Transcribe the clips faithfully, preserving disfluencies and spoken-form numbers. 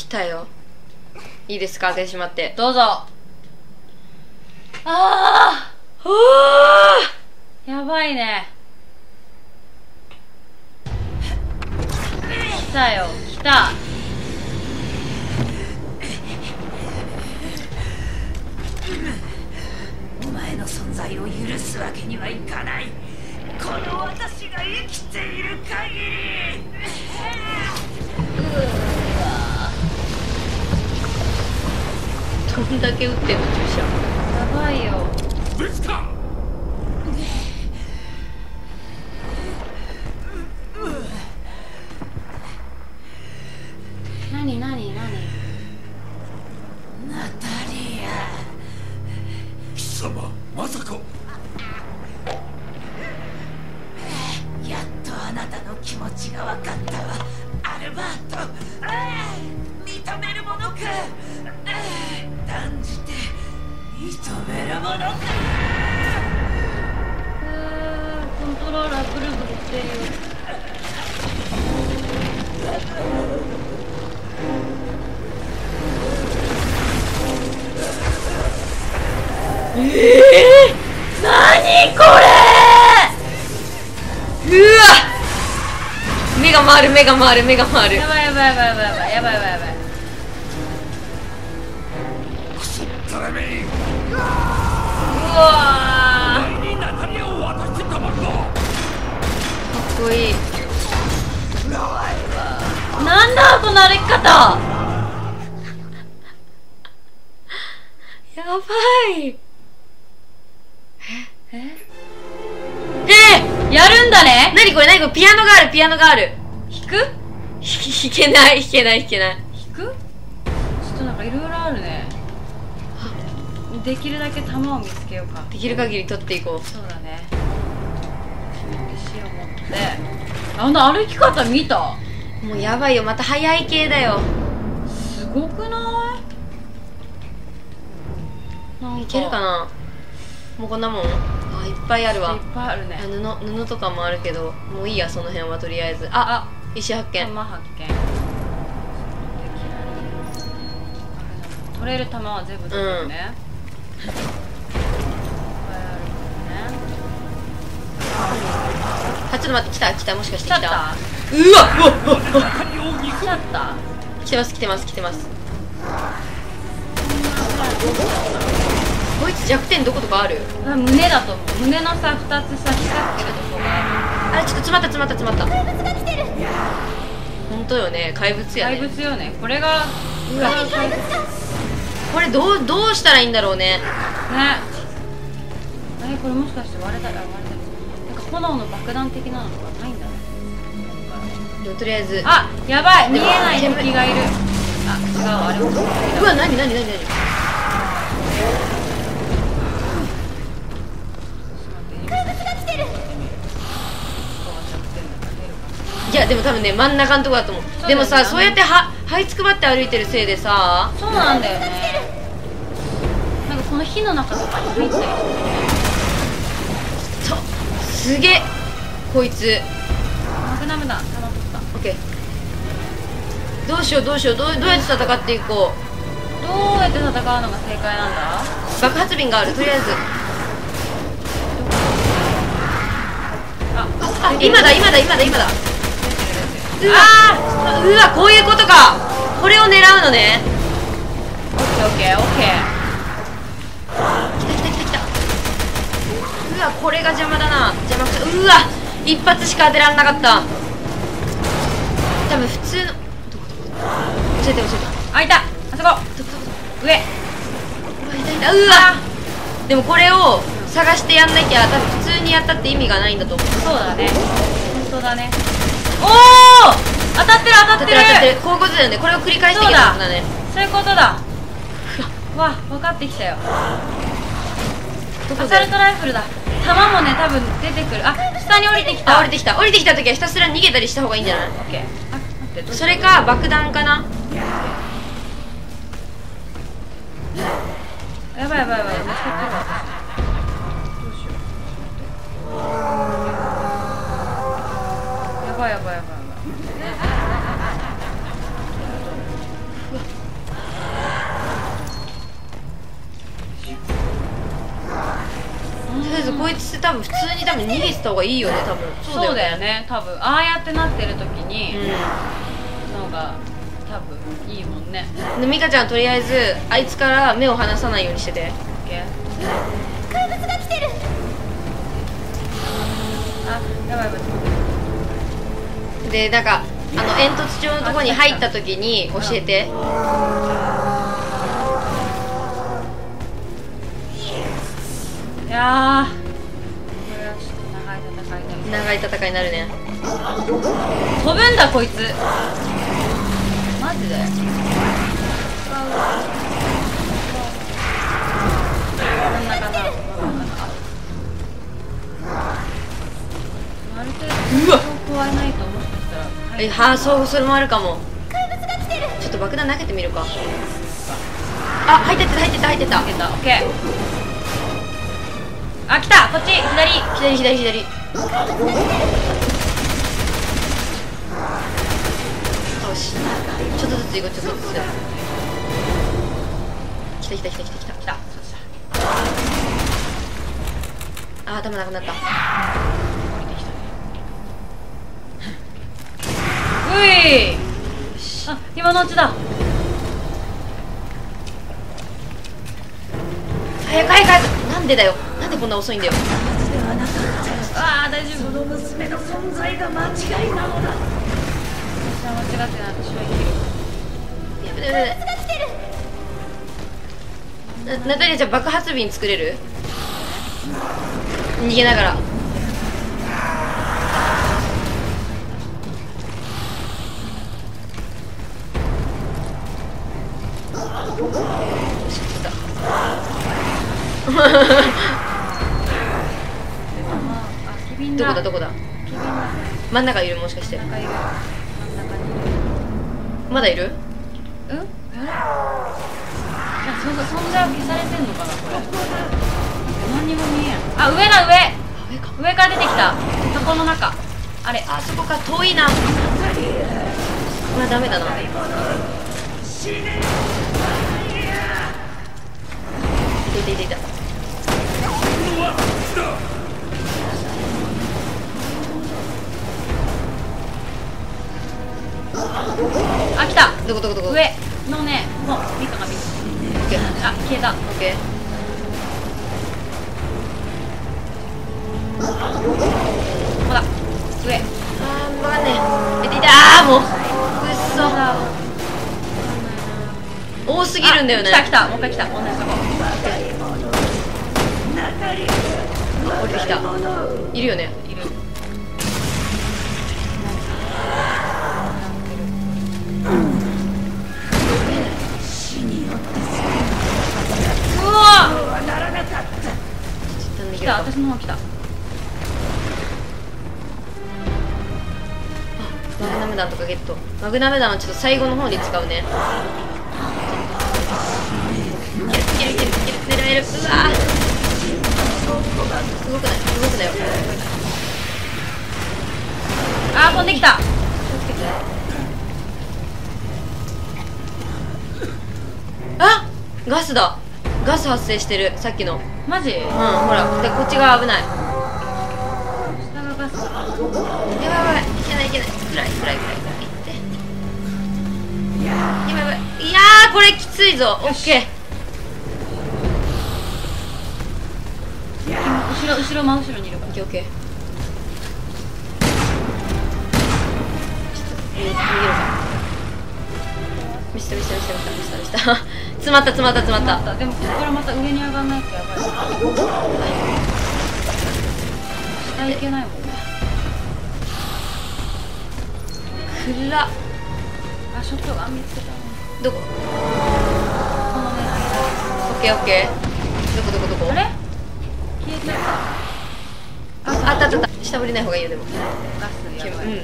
たよ。いいですか、開けてしまって。 どうぞ。ああやばいね。来たよ、来た。 お前の存在を許すわけにはいかない。この私が生きている限り。 どんだけ撃ってんの注射。 やばいよ。 できた。 なになになに。 ナタリア。 貴様まさか。 やっとあなたの気持ちが分かったわ、アルバート。認めるものか。断じて認めるものか。 うーコントローラーブルブルしてるよ。 ええー、何これ。うわ、目が回る目が回る目が回る。 やばいやばいやばいやばいやばいやばいやばいやばい。 クソったれめ。 うわお前にナタリアを渡してたまるか。 かっこいい。 なんだこの歩き方。 やばい。 ええやるんだね。 何これ、何これ、ピアノがある、ピアノがある。 弾く弾けない、弾けない、弾けない。 弾く。ちょっとなんかいろいろあるね。できるだけ弾を見つけようか。 できる限り取っていこう。 そうだね。石を持ってあの歩き方見た。 もうやばいよ、また速い系だよ。 すごくない？なんかいけるかな。もうこんなもん。あ、いっぱいあるわ。 いっぱいあるね。 あ、布布とかもあるけど、もういいや、その辺はとりあえず。あ、石発見。 弾発見。取れる弾は全部取るね。いっぱいあるね。 あ、ちょっと待って、来た来た、もしかして来た。 来ちゃった。 うわうわうわうわ。 来ちゃった。 来てます来てます来てます。こいつ弱点どことかある？ あ、胸だと思う。胸のさふたつさ光ってるとこがああれ、ちょっと詰まった詰まった詰まった。怪物が来てる。本当よね、怪物る。 やね。 怪物よね。これがうわ、これどうどうしたらいいんだろうね。 ね。え、これもしかして割れたら割れたなんか炎の爆弾的なのとかないんだね。 でもとりあえず。 あ、やばい、見えないでも敵がいる。あ、違う、あれも敵だ。 うわ、なになになになに。いやでも多分ね、真ん中のとこだと思う。 そうだよね。 でもさ、そうやっては這いつくばって歩いてるせいでさ。 そうなんだよね。なんかこの火の中とかに入ったりそう、すげえこいつ。 マグナムだ、弾取った。 オッケー。どうしようどうしよう、どうどうやって戦っていこう。 どうやって戦うのが正解なんだ。 爆発瓶がある、とりあえず。 あ、 あ、今だ今だ今だ今だ。うわー、うわ、こういうことか。これを狙うのね。 オッケーオッケーオッケ来た来た来た来た。うわ、これが邪魔だな。邪魔くさ。うわ、一発しか当てられなかった。多分普通の。どこどこどこ。教えて教えて。 ー。あ、いた。あそこ。 どこどこどこ。 上。 うわ、いたいた。うわ、でもこれを探してやんなきゃ多分普通にやったって意味がないんだと思う。 そうだね。本当だね。おお、当たってる当た当たってる。 ってる当たってる。こういうことだよね。これを繰り返していけばいいんだね。 そういうことだ。わ、分かってきたよ。 どこで。 アサルトライフルだ。弾もね、多分出てくる。あ、下に降りてきた。 あ、降りてきた。降りてきた時はひたすら逃げたりした方がいいんじゃない？ オッケー。あ、待って、どうしよう。 それか爆弾かな。 やばいやばいやばい、見つかってるわ。どうしよう。やばいやばいやばいやばい。 多分普通に多分逃げてた方がいいよね多分。 そうだよね多分。ああやってなってる時にうのが多分いいもんね。 んでミカちゃんとりあえずあいつから目を離さないようにしてて。 オッケー。 怪物が来てる。 あやばいやばい。 でなんかあの煙突状のところに入った時に教えて。 いやーこれはちょっと長い戦いになる。 長い戦いになるね。 飛ぶんだこいつマジで。真ん中だ。ある程度そう加えないともしかしたらえはあそうそれもあるかも。 怪物が来てる。 ちょっと爆弾投げてみるか。あ入ってった入ってった入ってったいけた。オッケー。あ来たこっち左左左左。よしちょっとずつ行こうちょっとずつ。来た来た来た来た来た来た。あ頭なくなった。 ういあ今のうちだ。 早く早く早く。なんでだよなんでこんな遅いんだよ。 ああ大丈夫。 その娘の存在が間違いなのだ。 私は間違ってない。私は生きる。 やべやべやべ。なナタリアちゃん爆発瓶作れる？逃げながら。どこだどこだ。真ん中いるもしかして。まだいる？ うん？うん？そ存在は消されてんのかなこれ。何にも見えん。あ上だ上。上から出てきた。箱の中。あれあそこか遠いな。まあダメだな。いたいたいたいた。 あ来た。 どこどこどこ。 上のねもうミカが見つけあ消えた。 オッケー。 ほら上。 あーわかんねえ。えていたあーもううっそ多すぎるんだよね。 来た来たもう一回来た。同じとこ降りてきた。いるよね。 いる。うわ来た私の方来た。 マグナム弾とかゲット。マグナム弾はちょっと最後の方に使うね。いけるいけるいけるいける。狙える。うわ動くない動くなよ。 あー飛んできた。 あガスだ。ガス発生してるさっきの。 マジ？ うんほらでこっち側危ない。 下がガス。 やばいやばいいけないいけない。フライフライフライフライいってやばいやばい。いやーこれきついぞ。オッケー。 後ろ後ろ真後ろにいるかオッケーオッケー。逃げるか。ミスったミスったミスったミスったミスったミスった。詰まった詰まった詰まった。 ら。でもここからまた上に上がらないとやばい。下行けないもんね。 くら。 あショットガン見つけた。 どこ？ このねオッケーオッケー。どこどこどこ？ あれ消えてるか。 ああったあったあった。下降りない方がいいよでも。 ガスやばい。 うん。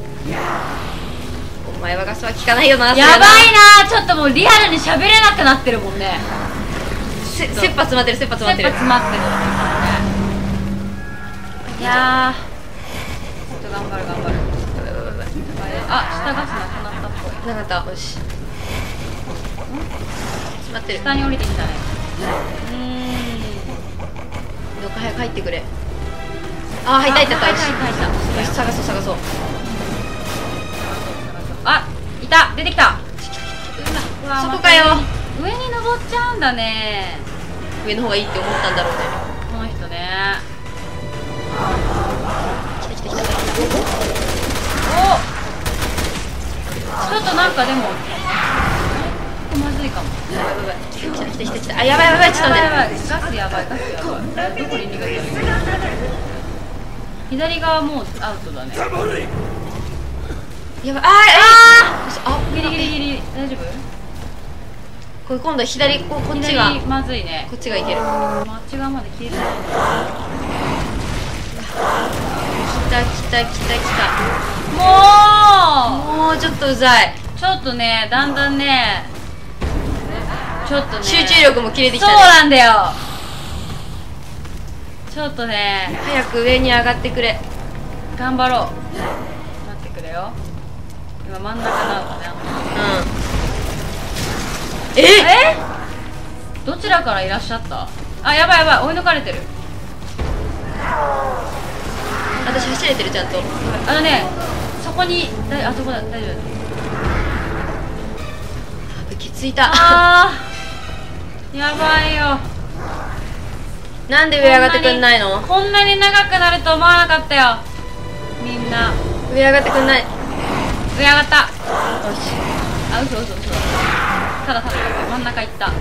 お前はガスは効かないよな。 やばいな。ちょっともうリアルに喋れなくなってるもんね。 せ切羽詰まってる切羽詰まってる。 切羽詰まってる。いやーちょっと頑張る頑張る。あ下ガスなくなったっぽい。 なかった。よし。詰まってる。 下に降りてきたね。 うーん。どっか早く入ってくれ。 あ入った入った入った。 入った入った入った。 よし探そう探そう。 あ、いた、出てきた。うわそこかよ。 上に登っちゃうんだね。 上の方がいいって思ったんだろうね。 この人ね。 来た来た来た。 お、ちょっとなんかでもここまずいかも。 やばいやばい。来た来た来た来た来た。あやばいやばいちょっとやばいね。 やばい、ガスやばい、ガスやばい。どこに逃げてる？左側もうアウトだね。 やばい。あーああギリギリギリ、大丈夫？ これ今度は左ここっちが左まずいね。 こっちがいける。 あっち側まで消えてない。 来た来た来た来もた。もうちょっとうざい。 うちょっとね、だんだんね、ちょっとね、 集中力も切れてきそうたね。 なんだよ。ちょっとね、 早く上に上がってくれ。 頑張ろう。待ってくれよ。今真ん中なのね。 うん。ええ？どちらからいらっしゃった？あ、やばいやばい、追い抜かれてる。 私走れてるちゃんと。 あのね、そこに、だいあそこだ、大丈夫。 きついた。 あー、やばいよ。 なんで上上がってくんないの？ こんなに長くなると思わなかったよ。みんな。 上上がってくんない。 上上がった。 よし。 あ、嘘嘘嘘。ただただ真ん中行った。上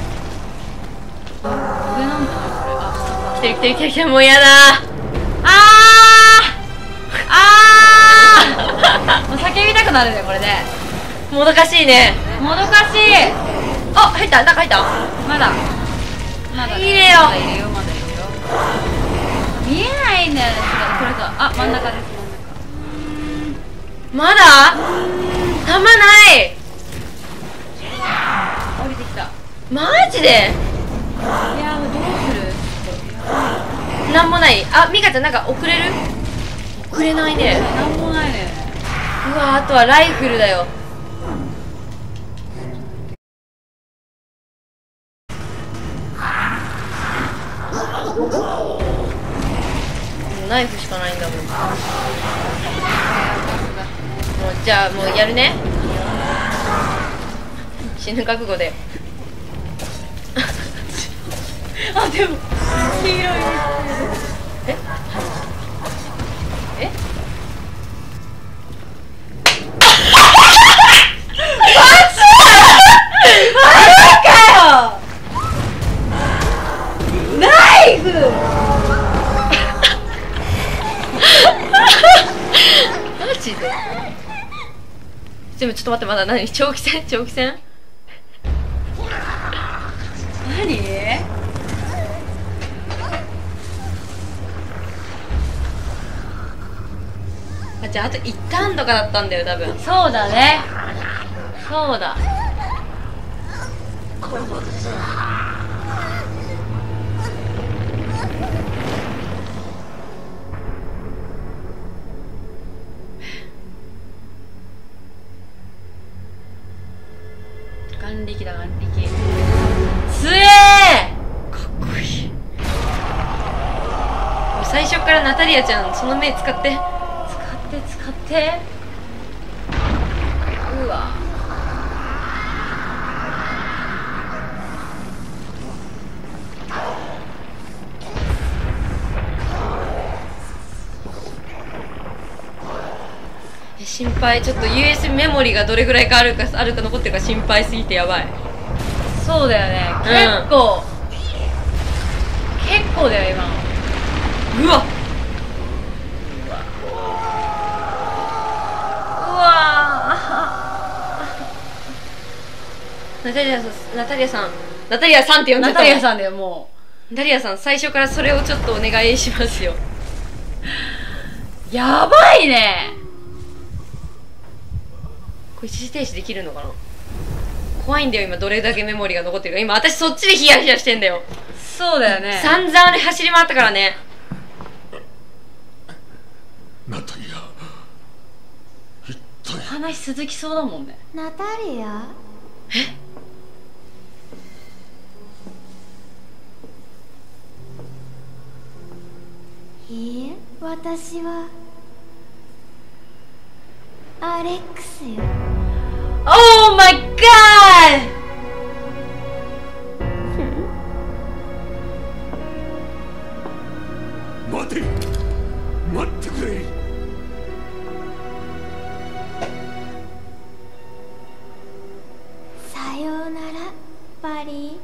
なんだよこれ。あ、 来てる来てる来てる来てる。もうやだ。 あーあーもう叫びたくなるねこれね。 もどかしいね。 もどかしい。 あ入った中入った。 まだまだ、ね、 いいねよ。 まだいるよまだいるよ。見えないんだよねこれか。あ、真ん中です。 まだ弾ない。 降りてきた。 マジで。 いやーどうする？ なんもない。あミカちゃんなんか遅れる？遅れないね。 なんもないね。 うわあとはライフルだよ。ナイフしかないんだもん。もうじゃあもうやるね。死ぬ覚悟で。 あ、でも黄色い。 ええマジかよ。ナイフ。 マジで。でもちょっと待って、まだ何？長期戦長期戦何？ あ、じゃああといちターンとかだったんだよ多分。 そうだね。そうだ。眼力だ眼力。つえー。 かっこいい。もう最初からナタリアちゃんその目使って。 使って使って。うわ。 心配。ちょっと ユーエス メモリがどれぐらいかあるかあるか残ってるか心配すぎてやばい。 そうだよね。 うん結構、結構だよ今の。 うわうわナタリアさんナタリアさんナタリアさんって呼んじゃナったん。 タリアさんだよもナタリアさん最初からそれをちょっとお願いしますよ。 う。やばいね。 これ一時停止できるのかな。怖いんだよ今どれだけメモリが残ってるか。今私そっちでヒヤヒヤしてんだよ。 そうだよね。 散々あれ走り回ったからね。 ナタリア一体。 話続きそうだもんね。 ナタリア？いいえ、 私はアレックスよ。 Oh my god! 待て、待ってくれ。 さようならバリー。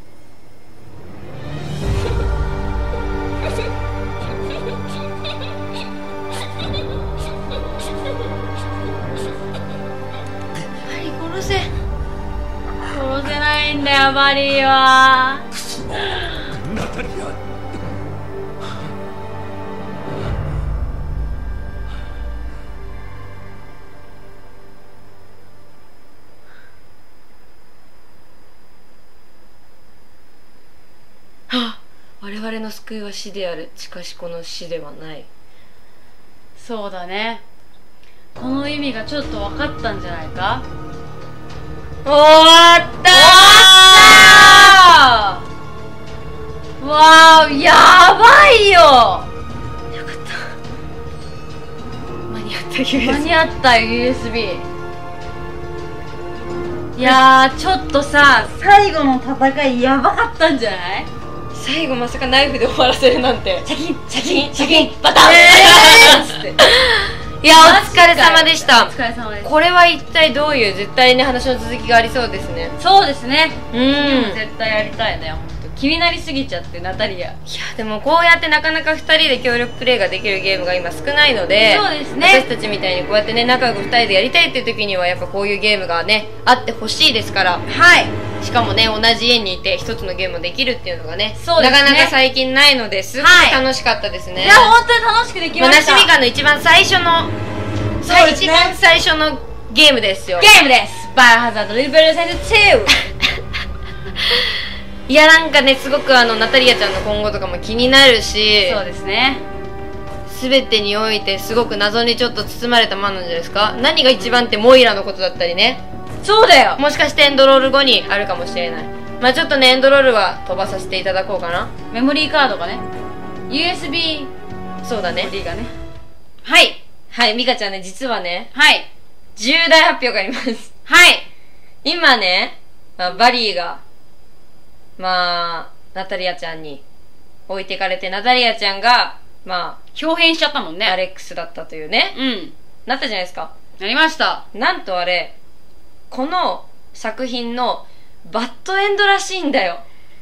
殺せ。 殺せないんだよバリーは。 ナタリア。 はあ、我々の救いは死である。しかしこの死ではない。 そうだね。この意味がちょっと分かったんじゃないか。 終わったー。 わー、やばいよ。 よかった。間に合った。 ユーエスビー間に合ったよ ユーエスビー。いやー、ちょっとさ、最後の戦いやばかったんじゃない？ 最後まさかナイフで終わらせるなんて。 シャキンシャキンシャキンバタン、 えーっつっていや、お疲れ様でした。 お疲れ様です。 これは一体どういう、絶対ね話の続きがありそうですね。 そうですね。 うん。 でも絶対やりたいね。ほんと気になりすぎちゃってナタリア。 いやでもこうやってなかなかふたりで協力プレイができるゲームが今少ないので、 そうですね。 私たちみたいにこうやってね仲良くふたりでやりたいっていう時にはやっぱこういうゲームがねあってほしいですから。 はい。 しかもね同じ家にいて一つのゲームをできるっていうのがね、 そうですね、 なかなか最近ないのですごく楽しかったですね。 いや本当に楽しくできました。 まなしみかんの一番最初のそうですね、 一番最初のゲームですよ。 ゲームです。バイオハザードリベルセントツー。 いやなんかねすごくあのナタリアちゃんの今後とかも気になるし、 そうですね、 全てにおいてすごく謎にちょっと包まれたものなんじゃないですか。何が一番ってモイラのことだったりね。 そうだよ。 もしかしてエンドロール後にあるかもしれない。まあちょっとねエンドロールは飛ばさせていただこうかな。 メモリーカードがね ユーエスビーそうだねメモリーがね。 はいはいミカちゃんね実はねはい重大発表があります。 はい今ね、まあ、バリーがまあナタリアちゃんに置いてかれて、ナタリアちゃんがま表変しちゃったもんあね。 アレックスだったというね、 うんなったじゃないですか。 なりました。 なんとあれこの作品のバッドエンドらしいんだよ。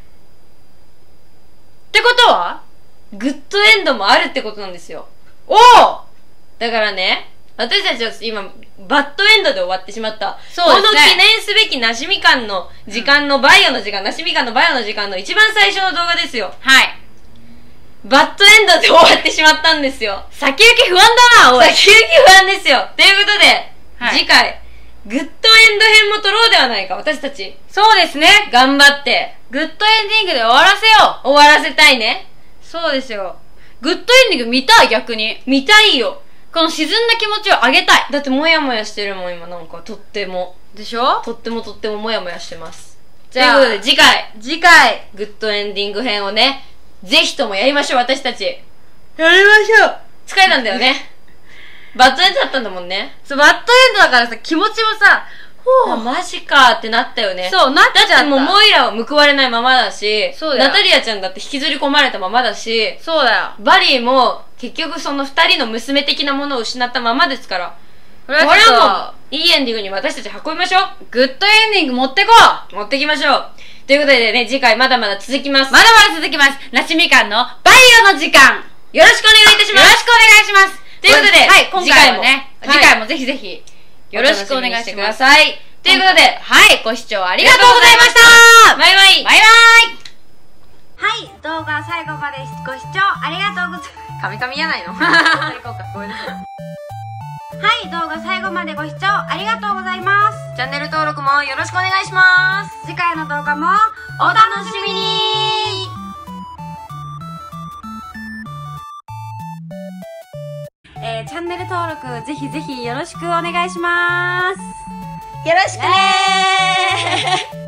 ってことはグッドエンドもあるってことなんですよ。 おおだからね私たちは今バッドエンドで終わってしまった。 そうですね、 この記念すべきなしみかんの時間のバイオの時間、なしみかんのバイオの時間の一番最初の動画ですよ。 はい。 バッドエンドで終わってしまったんですよ。 先行き不安だな、おい。 先行き不安ですよ。ということで、 はい、 次回グッドエンド編も撮ろうではないか。私たちそうですね、 頑張ってグッドエンディングで終わらせよ終わらせたいね。 そうですよ。グッドエンディング見たい。逆に見たいよ。 この沈んだ気持ちを上げたい。 だってモヤモヤしてるもん今。なんかとってもでしょ。 とってもとってもモヤモヤしてます。 じゃあということで次回次回グッドエンディング編をねぜひともやりましょう。私たちやりましょう。 疲れたんだよねバッドエンドだったんだもんね。 そう、バッドエンドだからさ、気持ちもさ、ほあマジかってなったよね。 そう、なっちゃった。 だってもうモイラは報われないままだし、 そうだよ。 ナタリアちゃんだって引きずり込まれたままだし、 そうだよ。 バリーも結局その二人の娘的なものを失ったままですから、 これこれははもういいエンディングに私たち運びましょう。 グッドエンディング持ってこう。 持ってきましょう。ということでね、次回まだまだ続きます。 まだまだ続きます。なしみかんのバイオの時間。 よろしくお願いいたします。 よろしくお願いします。 ということで、 はい、今回もね、 次回も次回もぜひぜひ、よろしくお願いします。 さい。ということで、 はい、ご視聴ありがとうございました。 バイバイ。 バイバイ。 はい、動画最後までご視聴ありがとうございます。 カミカミやないのはい、動画最後までご視聴ありがとうございます。 チャンネル登録もよろしくお願いします。 次回の動画もお楽しみに。えー、チャンネル登録ぜひぜひよろしくお願いします。 よろしくねー